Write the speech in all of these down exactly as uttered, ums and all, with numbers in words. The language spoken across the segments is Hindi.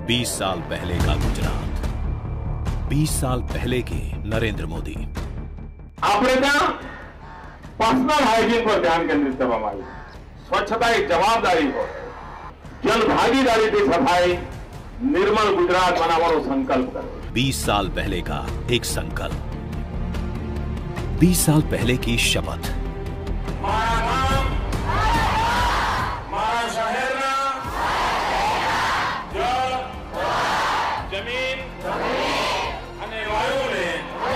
बीस साल पहले का गुजरात, बीस साल पहले के नरेंद्र मोदी। આપણે ત્યાં પર્સનલ હાઇજીન પર ધ્યાન કેન્દ્રિત કરવામાં આવ્યું, સ્વચ્છતા એક જવાબદારી હોય, જન ભાગીદારીથી સફાઈ, निर्मल गुजरात बनाવાનો संकल्प करो। बीस साल पहले का एक संकल्प, बीस साल पहले की शपथ। મારા ગામ, મારા શહેરના જળ, જમીન અને વાયુને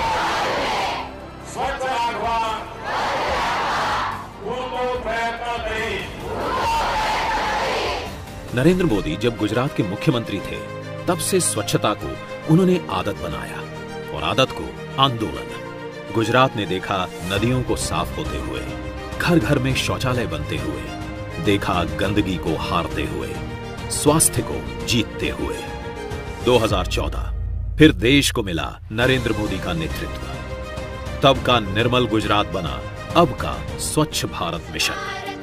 સ્વચ્છ રાખવા પૂરતો પ્રયત્ન કરી। नरेंद्र मोदी जब गुजरात के मुख्यमंत्री थे, तब से स्वच्छता को उन्होंने आदत बनाया और आदत को आंदोलन। गुजरात ने देखा नदियों को साफ होते हुए, घर घर में शौचालय बनते हुए, देखा गंदगी को हारते हुए, स्वास्थ्य को जीतते हुए। दो हज़ार चौदह फिर देश को मिला नरेंद्र मोदी का नेतृत्व। तब का निर्मल गुजरात बना अब का स्वच्छ भारत मिशन।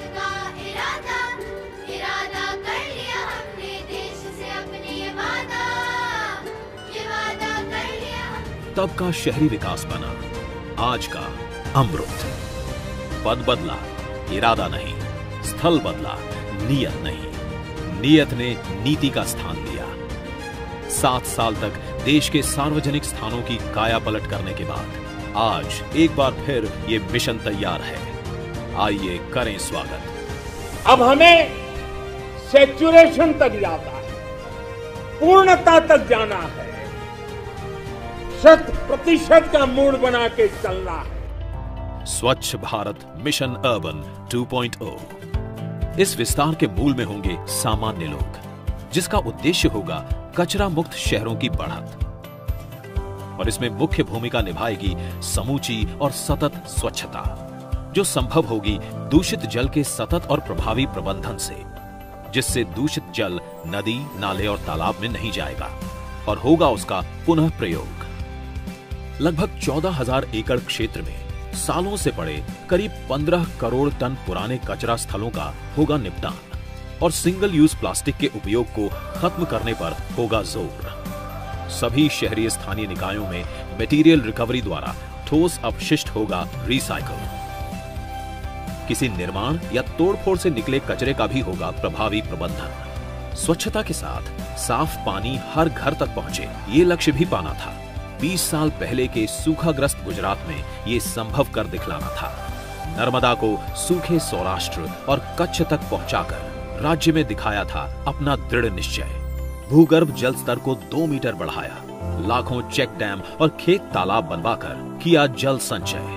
तब का शहरी विकास बना आज का अमृत। पद बदला, इरादा नहीं, स्थल बदला, नियत नहीं। नियत ने नीति का स्थान लिया। सात साल तक देश के सार्वजनिक स्थानों की काया पलट करने के बाद आज एक बार फिर ये मिशन तैयार है। आइए करें स्वागत। अब हमें सैचुरेशन तक जाना है, पूर्णता तक जाना है, शत प्रतिशत का मूड बना के चलना है। Swachh Bharat mission urban two point O. इस विस्तार के मूल में होंगे सामान्य लोग, जिसका उद्देश्य होगा कचरा मुक्त शहरों की बढ़त। और इसमें मुख्य भूमिका निभाएगी समूची और सतत स्वच्छता, जो संभव होगी दूषित जल के सतत और प्रभावी प्रबंधन से, जिससे दूषित जल नदी, नाले और तालाब में नहीं जाएगा और होगा उसका पुनः प्रयोग। लगभग चौदह हजार एकड़ क्षेत्र में सालों से पड़े करीब पंद्रह करोड़ टन पुराने कचरा स्थलों का होगा निपटान और सिंगल यूज प्लास्टिक के उपयोग को खत्म करने पर होगा जोर। सभी शहरी स्थानीय निकायों में मटेरियल रिकवरी द्वारा ठोस अपशिष्ट होगा रिसाइकल। किसी निर्माण या तोड़फोड़ से निकले कचरे का भी होगा प्रभावी प्रबंधन। स्वच्छता के साथ साफ पानी हर घर तक पहुंचे, ये लक्ष्य भी पाना था। बीस साल पहले के सूखाग्रस्त गुजरात में ये संभव कर दिखलाना था। नर्मदा को सूखे सौराष्ट्र और कच्छ तक पहुंचाकर राज्य में दिखाया था अपना दृढ़ निश्चय। भूगर्भ जल स्तर को दो मीटर बढ़ाया, लाखों चेक डैम और खेत तालाब बनवाकर किया जल संचय।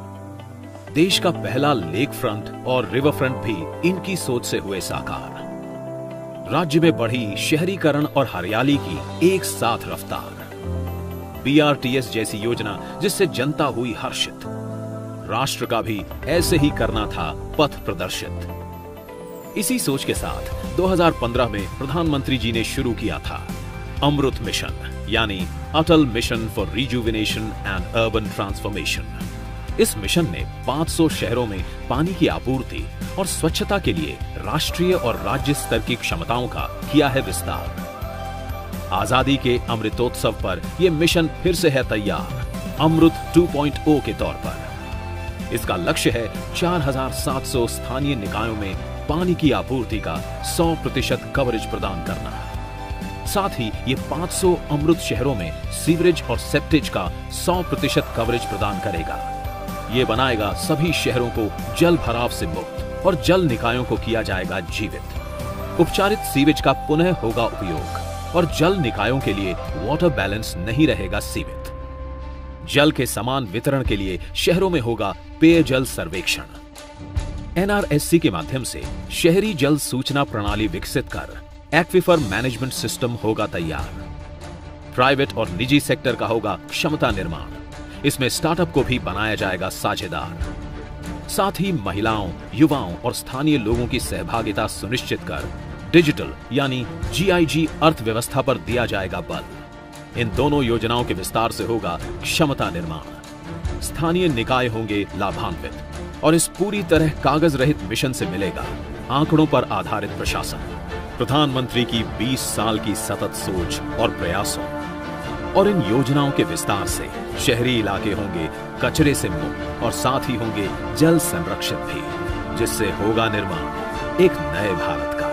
देश का पहला लेक फ्रंट और रिवर फ्रंट भी इनकी सोच से हुए साकार। राज्य में बढ़ी शहरीकरण और हरियाली की एक साथ रफ्तार। बी आर टी एस जैसी योजना जिससे जनता हुई हर्षित। राष्ट्र का भी ऐसे ही करना था पथ प्रदर्शित। इसी सोच के साथ दो हज़ार पंद्रह में प्रधानमंत्री जी ने शुरू किया था अमृत मिशन, यानी Atal mission for rejuvenation and urban transformation. इस मिशन ने पाँच सौ शहरों में पानी की आपूर्ति और स्वच्छता के लिए राष्ट्रीय और राज्य स्तर की क्षमताओं का किया है विस्तार। आजादी के अमृतोत्सव पर यह मिशन फिर से है तैयार, अमृत टू पॉइंट ओ के तौर पर। इसका लक्ष्य है चार हज़ार सात सौ स्थानीय निकायों में पानी की आपूर्ति का सौ प्रतिशत कवरेज प्रदान करना। साथ ही ये पाँच सौ अमृत शहरों में सीवरेज और सेप्टेज का सौ प्रतिशत कवरेज प्रदान करेगा। ये बनाएगा सभी शहरों को जल भराव से मुक्त और जल निकायों को किया जाएगा जीवित। उपचारित सीवेज का पुनः होगा उपयोग और जल निकायों के लिए वाटर बैलेंस नहीं रहेगा सीमित। जल के समान वितरण के लिए शहरों में होगा पेयजल सर्वेक्षण। एन आर एस सी के माध्यम से शहरी जल सूचना प्रणाली विकसित कर एक्विफर मैनेजमेंट सिस्टम होगा तैयार। प्राइवेट और निजी सेक्टर का होगा क्षमता निर्माण। इसमें स्टार्टअप को भी बनाया जाएगा साझेदार। साथ ही महिलाओं, युवाओं और स्थानीय लोगों की सहभागिता सुनिश्चित कर डिजिटल यानी जी आई जी अर्थव्यवस्था पर दिया जाएगा बल। इन दोनों योजनाओं के विस्तार से होगा क्षमता निर्माण। स्थानीय निकाय होंगे लाभान्वित और इस पूरी तरह कागज रहित मिशन से मिलेगा आंकड़ों पर आधारित प्रशासन। प्रधानमंत्री की बीस साल की सतत सोच और प्रयासों और इन योजनाओं के विस्तार से शहरी इलाके होंगे कचरे से मुक्त और साथ ही होंगे जल संरक्षित भी, जिससे होगा निर्माण एक नए भारत का।